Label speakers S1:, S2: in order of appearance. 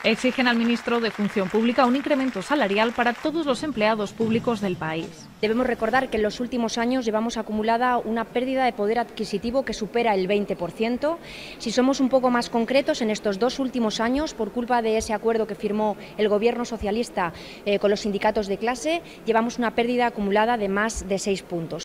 S1: Exigen al ministro de Función Pública un incremento salarial para todos los empleados públicos del país.
S2: Debemos recordar que en los últimos años llevamos acumulada una pérdida de poder adquisitivo que supera el 20%. Si somos un poco más concretos, en estos 2 últimos años, por culpa de ese acuerdo que firmó el Gobierno socialista con los sindicatos de clase, llevamos una pérdida acumulada de más de 6 puntos.